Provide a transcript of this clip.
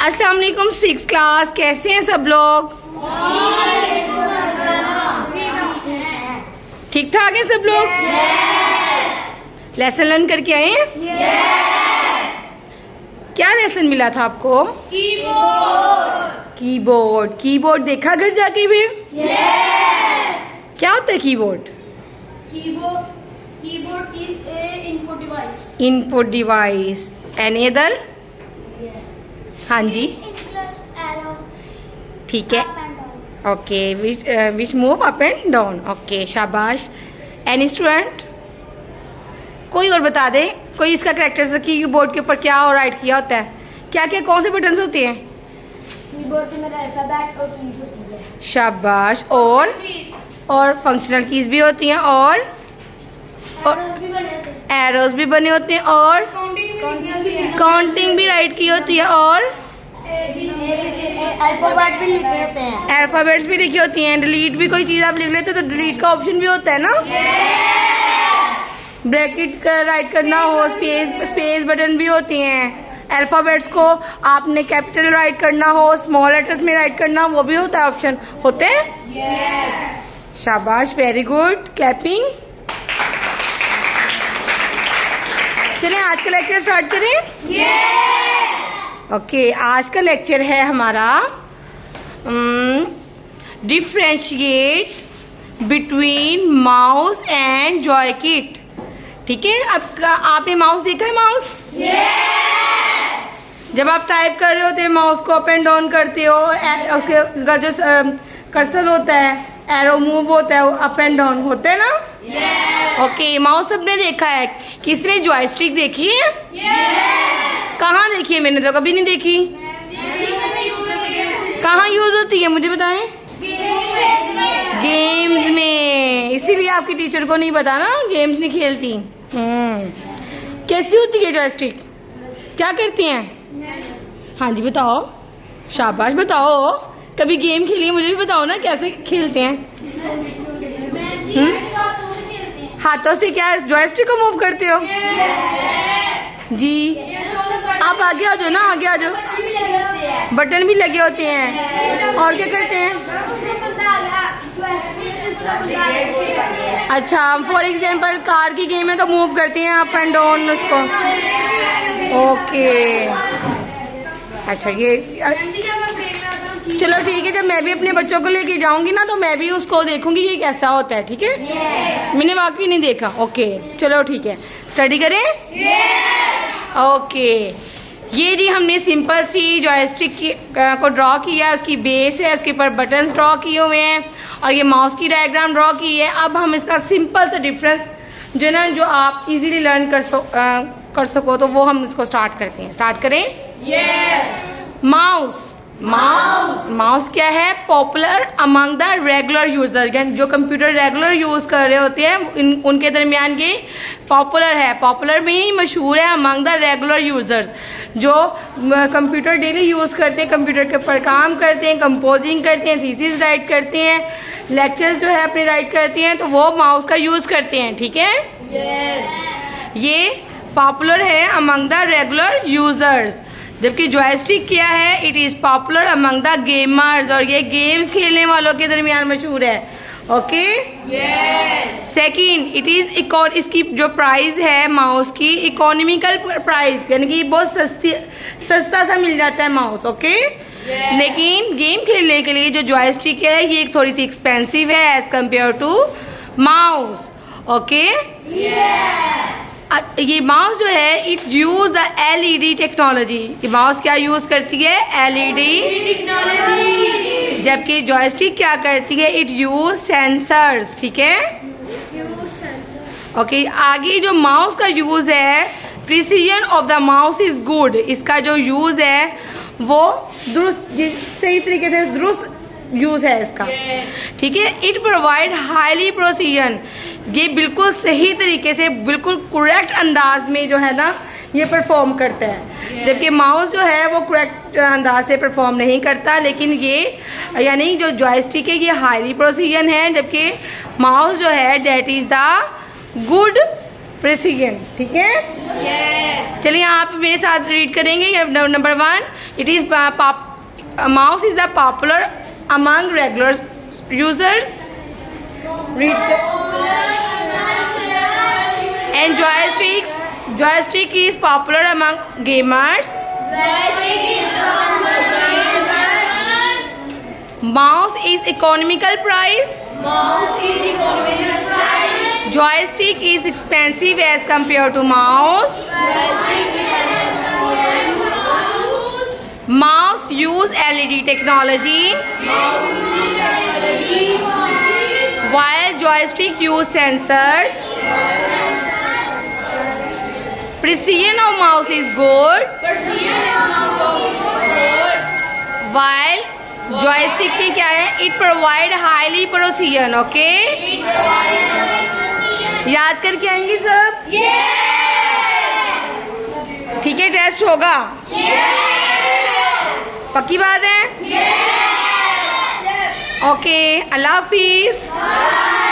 अस्सलाम वालेकुम 6th class, कैसे हैं सब लोग? ठीक ठाक है सब लोग? लेसन लर्न करके आए हैं? क्या लेसन मिला था आपको? कीबोर्ड। कीबोर्ड देखा घर जाके फिर? क्या होता है keyboard? Keyboard is a input device. Input device. Any other? हाँ जी, Arrow. ठीक है। Up and down. Okay, which move up and down. Okay, शाबाश। Any student? कोई और बता दे, कोई इसका करेक्टर कीबोर्ड के ऊपर क्या और राइट किया होता है? क्या क्या कौन से बटन होते हैं? Keyboard के अंदर अल्फाबेट और कीज होती है। शाबाश। और फंक्शनल कीज भी होती हैं और Arrows भी बने होते हैं। एरोज भी बने होते हैं और काउंटिंग भी राइट की होती है और अल्फाबेट भी लिखे होते हैं। अल्फाबेट्स भी लिखी होती हैं। डिलीट भी कोई चीज आप लिख लेते हो तो डिलीट का ऑप्शन भी होता है ना? ब्रैकेट राइट करना हो, स्पेस बटन भी होती हैं। अल्फाबेट्स को आपने कैपिटल राइट करना हो, स्मॉल लेटर्स में राइट करना, वो भी होता है, ऑप्शन होते हैं। शाबाश, वेरी गुड, क्लैपिंग। चलिए आज का लेक्चर स्टार्ट करें। ओके, आज का लेक्चर है हमारा डिफ्रेंशिएट बिटवीन माउस एंड जॉयकिट। ठीक है, अब आपने माउस देखा है? माउस जब आप टाइप कर रहे होते हैं माउस को अप एंड डाउन करते हो, उसके जो कर्सर होता है, एरो मूव होता है, अप एंड डाउन होता है ना? ओके, माउस सबने देखा है। किसने जॉयस्टिक देखी है? कहाँ देखी है? मैंने तो कभी नहीं देखी। कहाँ यूज होती है मुझे बताएं? गेम्स में। इसीलिए आपकी टीचर को नहीं पता ना, गेम्स नहीं खेलती। कैसी होती है जॉयस्टिक? क्या करती हैं? हाँ जी बताओ। शाबाश, बताओ। कभी गेम खेली है? मुझे भी बताओ ना कैसे खेलते हैं। हाथों से क्या जॉयस्टिक को मूव करते हो? जी, आप आगे आ जाओ ना, आगे आ जाओ। बटन भी लगे होते हैं। और क्या करते हैं? अच्छा, फॉर एग्जाम्पल कार की गेम है तो मूव करते हैं अप एंड डाउन उसको। ओके, अच्छा ये चलो ठीक है, जब मैं भी अपने बच्चों को लेके जाऊंगी ना तो मैं भी उसको देखूंगी ये कैसा होता है। ठीक है, मैंने वाकई नहीं देखा। ओके चलो ठीक है, स्टडी करें। ओके, ये जी हमने सिंपल सी जॉयस्टिक को ड्रॉ किया, उसकी बेस है, उसके ऊपर बटन्स ड्रॉ किए हुए हैं और ये माउस की डायग्राम ड्रॉ की है। अब हम इसका सिंपल सा डिफरेंस जो ना, जो आप इजीली लर्न कर सको तो वो हम इसको स्टार्ट करते हैं। स्टार्ट करें। माउस क्या है? Popular among the regular user, जो कंप्यूटर रेगुलर यूज कर रहे होते हैं उनके दरमियान ये पॉपुलर है। पॉपुलर में ही मशहूर है अमंग द रेगुलर यूजर्स, जो कंप्यूटर डेली यूज करते हैं, कंप्यूटर के ऊपर काम करते हैं, कंपोजिंग करते हैं, थीसिस राइट करते हैं, लेक्चर्स जो है अपने राइट करते हैं, तो वो माउस का यूज करते हैं। ठीक है, ये पॉपुलर है अमंग द रेगुलर यूजर्स। जबकि जॉयस्टिक क्या है? It is popular among the gamers, और ये गेम्स खेलने वालों के दरमियान मशहूर है। ओके, सेकंड, इट इज इसकी जो प्राइस है माउस की, इकोनॉमिकल प्राइस, यानी कि बहुत सस्ता सा मिल जाता है माउस। ओके, लेकिन गेम खेलने के लिए जो जॉयस्टिक है ये थोड़ी सी एक्सपेंसिव है as compare to mouse. Okay, ये माउस जो है it use the LED technology. ये माउस क्या यूज करती है? LED technology. जबकि जॉयस्टिक क्या करती है? It use sensors. ठीक है, ओके। आगे जो माउस का यूज है, precision of the mouse is good. इसका जो यूज है वो दुरुस्त, सही तरीके से दुरुस्त यूज है इसका। ठीक है, इट प्रोवाइड हाईली प्रोसीजन, ये बिल्कुल सही तरीके से, बिल्कुल करेक्ट अंदाज में जो है ना ये परफॉर्म करता है। जबकि माउस जो है वो करेक्ट अंदाज से परफॉर्म नहीं करता, लेकिन ये यानी जो जॉयस्टिक है ये हाईली प्रोसीजन है, जबकि माउस जो है that is the good precision, ठीक है। चलिए आप मेरे साथ रीड करेंगे। Number 1, it is mouse is the popular among regular users. Read. And joystick is popular among gamers. Mouse is economical price. Joystick is expensive as compared to mouse. Mouse use LED technology. While joystick use sensors. Precision of mouse is good. While joystick में क्या है? It provide highly precision. Okay, याद करके आएंगे सब? ठीक है, test होगा। पक्की बात है? ओके, अल्लाह हाफिज।